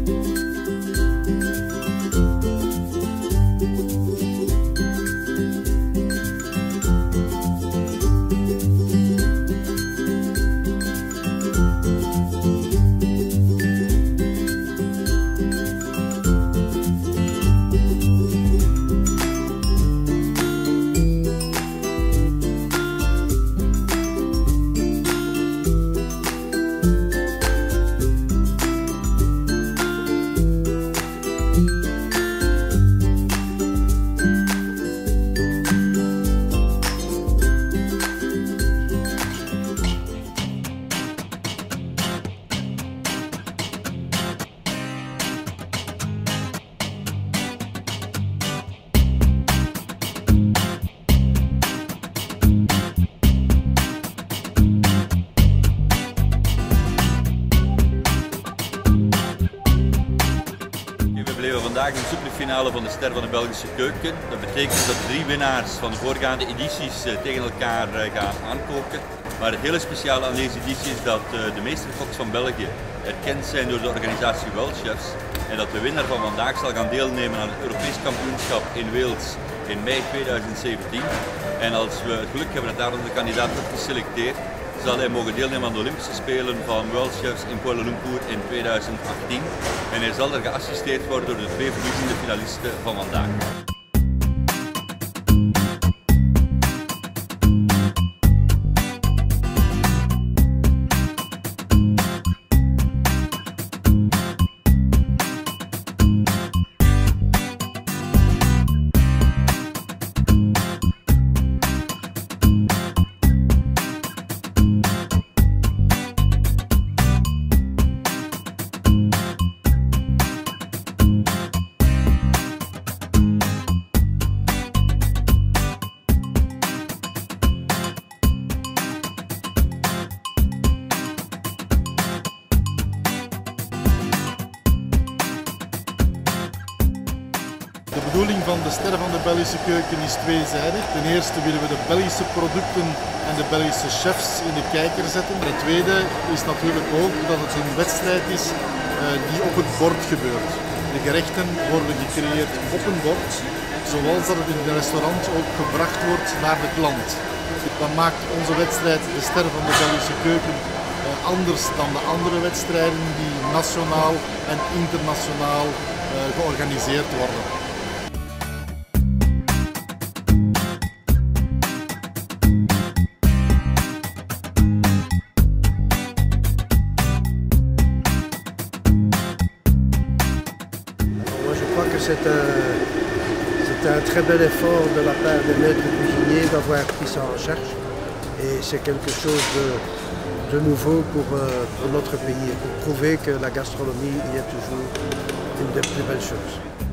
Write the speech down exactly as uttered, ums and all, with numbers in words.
Vandaag een superfinale van de Ster van de Belgische Keuken. Dat betekent dat drie winnaars van de voorgaande edities tegen elkaar gaan aankoken. Maar het hele speciale aan deze editie is dat de meesterkoks van België erkend zijn door de organisatie World Chefs. En dat de winnaar van vandaag zal gaan deelnemen aan het Europees kampioenschap in Wales in mei tweeduizend zeventien. En als we het geluk hebben dat daar onze kandidaat wordt geselecteerd, zal hij mogen deelnemen aan de Olympische Spelen van World Chefs in Kuala Lumpur in tweeduizend achttien. En hij zal er geassisteerd worden door de twee verliezende finalisten van vandaag. De bedoeling van de Ster van de Belgische Keuken is tweezijdig. Ten eerste willen we de Belgische producten en de Belgische chefs in de kijker zetten. Het tweede is natuurlijk ook dat het een wedstrijd is uh, die op het bord gebeurt. De gerechten worden gecreëerd op een bord, zoals dat het in het restaurant ook gebracht wordt naar de klant. Dat maakt onze wedstrijd, de Ster van de Belgische Keuken, uh, anders dan de andere wedstrijden die nationaal en internationaal uh, georganiseerd worden. C'est un, un très bel effort de la part des maîtres cuisiniers d'avoir pris ça en charge et c'est quelque chose de, de nouveau pour, pour notre pays, pour prouver que la gastronomie y est toujours une des plus belles choses.